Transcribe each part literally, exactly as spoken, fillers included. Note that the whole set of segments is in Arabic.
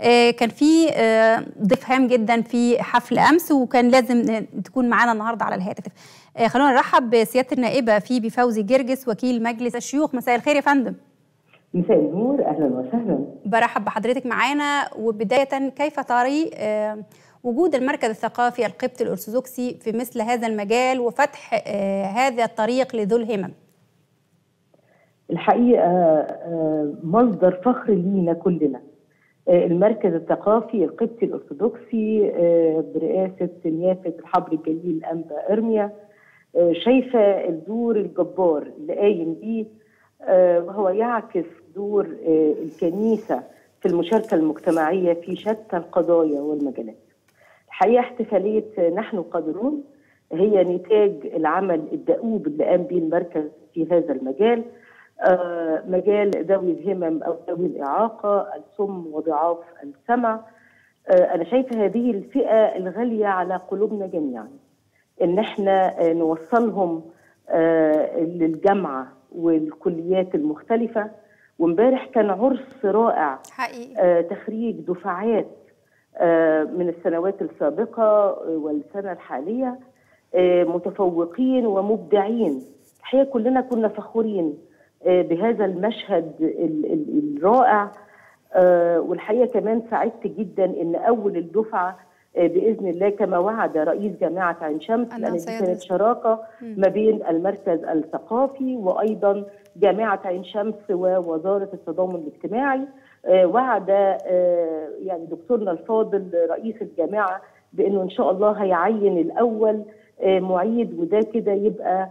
كان في ضيف هام جدا في حفل امس وكان لازم تكون معانا النهارده على الهاتف. خلونا نرحب بسياده النائبه فيبي فوزي جرجس وكيل مجلس الشيوخ. مساء الخير يا فندم. مساء النور، اهلا وسهلا. برحب بحضرتك معانا. وبدايه كيف تري وجود المركز الثقافي القبطي الارثوذكسي في مثل هذا المجال وفتح هذا الطريق لذو الهمم؟ الحقيقه مصدر فخر لينا كلنا. المركز الثقافي القبطي الارثوذكسي برئاسه نيافه الحبر الجليل الانبا ارميا شايفه الدور الجبار اللي قايم بيه، وهو يعكس دور الكنيسه في المشاركه المجتمعيه في شتى القضايا والمجالات. الحقيقه احتفاليه نحن قادرون هي نتاج العمل الدؤوب اللي قام به المركز في هذا المجال، آه مجال ذوي الهمم او ذوي الاعاقه، الصم وضعاف السمع. آه انا شايفه هذه الفئه الغاليه على قلوبنا جميعا، ان احنا آه نوصلهم آه للجامعه والكليات المختلفه. وامبارح كان عرس رائع حقيقي، آه تخريج دفعات آه من السنوات السابقه والسنه الحاليه، آه متفوقين ومبدعين. الحقيقه كلنا كنا فخورين بهذا المشهد الرائع. والحقيقه كمان سعدت جدا ان اول الدفعه باذن الله كما وعد رئيس جامعه عين شمس، لان دي كانت شراكه ما بين المركز الثقافي وايضا جامعه عين شمس ووزاره التضامن الاجتماعي. وعد يعني دكتورنا الفاضل رئيس الجامعه بانه ان شاء الله هيعين الاول معيد، وده كده يبقى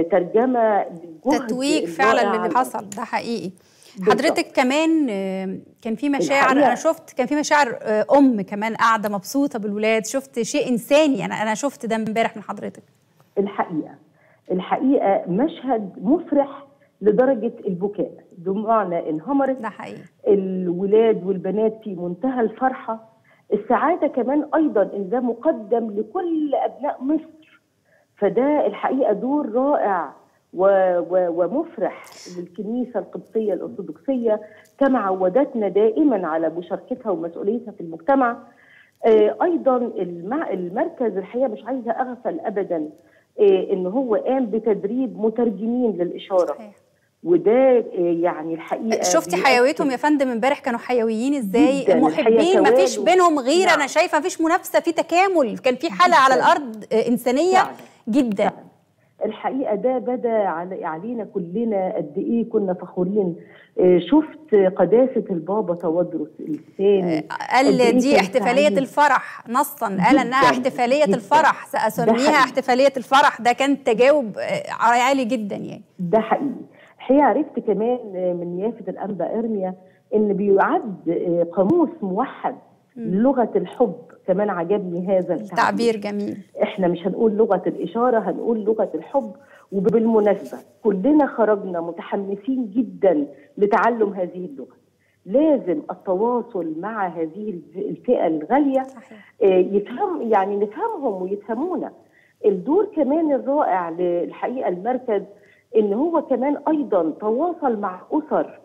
ترجمه للجهد تتويج فعلا للي حصل ده حقيقي. حضرتك كمان كان في مشاعر، انا شفت كان في مشاعر ام كمان قاعده مبسوطه بالولاد، شفت شيء انساني. انا انا شفت ده امبارح من حضرتك. الحقيقه الحقيقه مشهد مفرح لدرجه البكاء، بمعنى انهمرت. ده حقيقي. الولاد والبنات في منتهى الفرحه، السعاده كمان ايضا ان ده مقدم لكل ابناء مصر. فده الحقيقه دور رائع و و ومفرح للكنيسه القبطيه الارثوذكسيه، كما عودتنا دائما على مشاركتها ومسؤوليتها في المجتمع. آه ايضا المركز الحقيقه مش عايزه اغفل ابدا آه ان هو قام بتدريب مترجمين للاشاره. صحيح. وده آه يعني الحقيقه شفتي حيويتهم يا فندم امبارح؟ كانوا حيويين ازاي، محبين، ما فيش بينهم غيره. نعم. انا شايفه ما فيش منافسه، في تكامل، كان في حاله على الارض آه انسانيه فعلا. جدا فعلا. الحقيقه ده بدا علينا كلنا قد ايه كنا فخورين. شفت قداسه البابا توادرس الثاني قال دي احتفاليه سعيد. الفرح نصا قال انها احتفاليه جداً. الفرح ساسميها احتفاليه الفرح. ده كان تجاوب عالي جدا يعني. ده حقيقي. الحقيقه عرفت كمان من نيافه الانبا ارميا ان بيعد قاموس موحد لغه الحب. كمان عجبني هذا التعبير. تعبير جميل. احنا مش هنقول لغه الاشاره، هنقول لغه الحب. وبالمناسبه كلنا خرجنا متحمسين جدا لتعلم هذه اللغه. لازم التواصل مع هذه الفئه الغاليه. صحيح. يفهم يعني نفهمهم ويفهمونا. الدور كمان الرائع للحقيقه المركز ان هو كمان ايضا تواصل مع اسر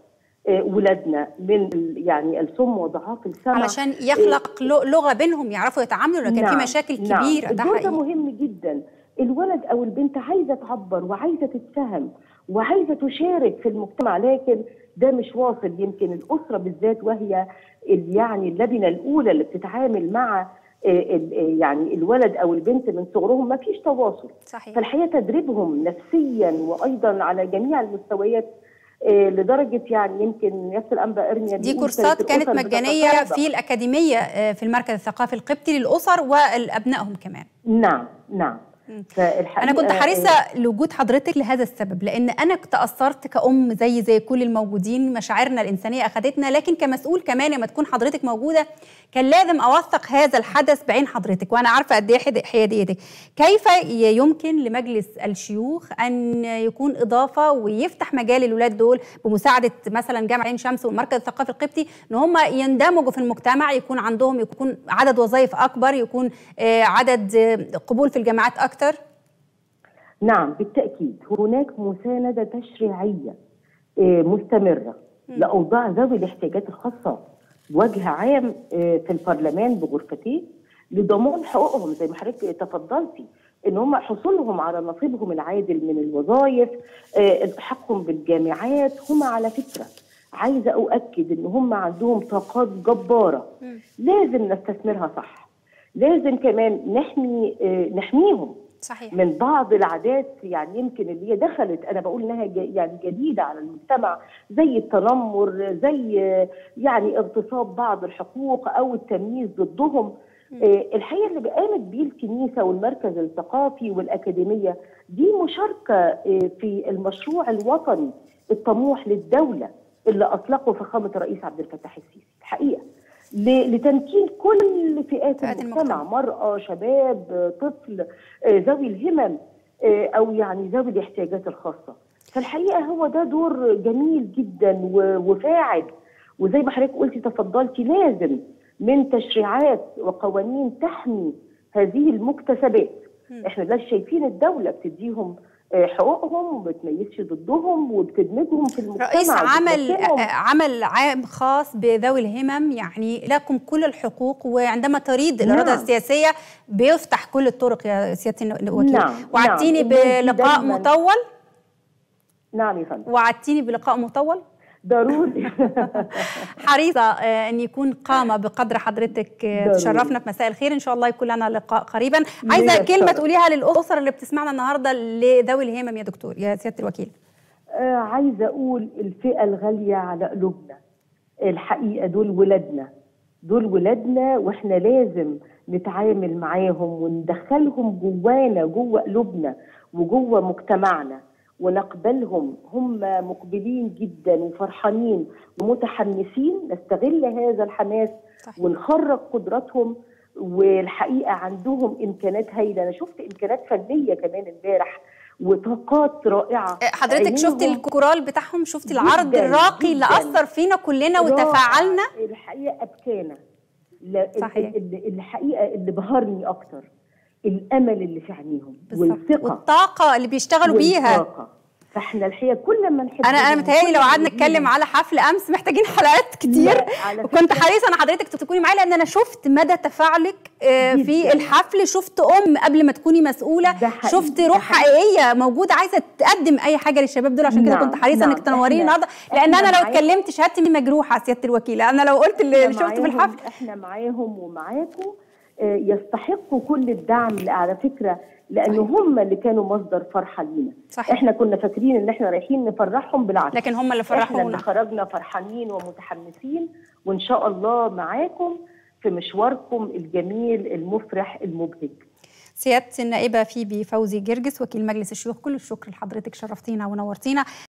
ولادنا من يعني الصم وضعاف السمع علشان يخلق لغه بينهم يعرفوا يتعاملوا، لكن نعم. في مشاكل كبيره. نعم. ده حقيقي. ده مهم جدا. الولد او البنت عايزه تعبر وعايزه تتفهم وعايزه تشارك في المجتمع، لكن ده مش واصل. يمكن الاسره بالذات وهي يعني اللبنه الاولى اللي بتتعامل مع يعني الولد او البنت من صغرهم، ما فيش تواصل. صحيح. فالحقيقه تدريبهم نفسيا وايضا على جميع المستويات لدرجه يعني يمكن نيافه الانبا ارميا دي كورسات كانت مجانيه في الاكاديميه في المركز الثقافي القبطي للاسر والابنائهم كمان. نعم نعم. أنا كنت حريصة لوجود حضرتك لهذا السبب، لأن أنا تأثرت كأم زي زي كل الموجودين، مشاعرنا الإنسانية أخذتنا، لكن كمسؤول كمان لما تكون حضرتك موجودة كان لازم أوثق هذا الحدث بعين حضرتك، وأنا عارفة قد إيه حياديتك. كيف يمكن لمجلس الشيوخ أن يكون إضافة ويفتح مجال الأولاد دول بمساعدة مثلا جامعة عين شمس والمركز الثقافي القبطي إن هم يندمجوا في المجتمع، يكون عندهم يكون عدد وظائف أكبر، يكون عدد قبول في الجامعات أكتر؟ نعم بالتأكيد. هناك مساندة تشريعية مستمرة لأوضاع ذوي الاحتياجات الخاصة بوجه عام في البرلمان بغرفتيه لضمان حقوقهم زي ما حضرتك تفضلتي، ان هم حصولهم على نصيبهم العادل من الوظائف، التحقهم بالجامعات. هم على فكره عايزه اؤكد ان هم عندهم طاقات جباره لازم نستثمرها صح. لازم كمان نحمي نحميهم صحيح. من بعض العادات يعني يمكن اللي هي دخلت، انا بقول انها يعني جديده على المجتمع، زي التنمر، زي يعني اغتصاب بعض الحقوق او التمييز ضدهم. الحقيقه اللي قامت بيه الكنيسه والمركز الثقافي والاكاديميه دي مشاركه في المشروع الوطني الطموح للدوله اللي اطلقه فخامه الرئيس عبد الفتاح السيسي الحقيقه لتمكين كل فئات المجتمع، مرأة، شباب، طفل، ذوي الهمم او يعني ذوي الاحتياجات الخاصه. فالحقيقه هو ده دور جميل جدا وفاعل، وزي ما حضرتك قلتي تفضلتي لازم من تشريعات وقوانين تحمي هذه المكتسبات. احنا لا شايفين الدوله بتديهم حقوقهم وما بتميزش ضدهم وبتدمجهم في المجتمع. رئيس عمل عمل عام خاص بذوي الهمم، يعني لكم كل الحقوق، وعندما تريد الاراده نعم. السياسيه بيفتح كل الطرق يا سياده الوكيل. نعم. وعدتيني نعم. بلقاء مطول. نعم يا فندم. وعدتيني بلقاء مطول ضروري. حريصه ان يكون قامه بقدر حضرتك تشرفنا في مساء الخير. ان شاء الله يكون لنا لقاء قريبا. عايزه كلمه تقوليها للاسر اللي بتسمعنا النهارده لذوي الهمم يا دكتور يا سياده الوكيل. آه عايزه اقول الفئه الغاليه على قلوبنا الحقيقه دول ولادنا، دول ولادنا، واحنا لازم نتعامل معاهم وندخلهم جوانا جوه قلوبنا وجوه مجتمعنا ونقبلهم. هم مقبلين جدا وفرحانين ومتحمسين، نستغل هذا الحماس صحيح. ونخرج قدراتهم، والحقيقه عندهم امكانات هايله. انا شفت امكانات فنيه كمان امبارح وطاقات رائعه. حضرتك شفتي الكورال بتاعهم، شفتي العرض الراقي اللي اثر فينا كلنا وتفاعلنا؟ الحقيقه ابكانا. صحيح. الحقيقه اللي بهرني اكتر الامل اللي في عينيهم والثقه والطاقه اللي بيشتغلوا بيها. فاحنا الحقيقه كل ما نحب انا انا متهيألي لو قعدنا نتكلم على حفل امس محتاجين حلقات كتير، وكنت حريصه ان حضرتك تكوني معايا لان انا شفت مدى تفاعلك في الحفل. شفت ام قبل ما تكوني مسؤوله، شفت روح حقيقيه موجوده عايزه تقدم اي حاجه للشباب دول. عشان كده كنت حريصه نعم. انك تنوريني النهارده، لان انا لو اتكلمت شهادتي مجروحه سياده الوكيل. انا لو قلت اللي شفته في الحفل. احنا معاهم ومعاكم، يستحقوا كل الدعم على فكره، لأنه هم اللي كانوا مصدر فرحة لينا. صحيح. احنا كنا فاكرين ان احنا رايحين نفرحهم، بالعكس لكن هم اللي فرحونا. احنا اللي خرجنا فرحانين ومتحمسين، وان شاء الله معاكم في مشواركم الجميل المفرح المبهج. سيادة النائبة فيبي فوزي جرجس وكيل مجلس الشيوخ، كل الشكر لحضرتك، شرفتينا ونورتينا.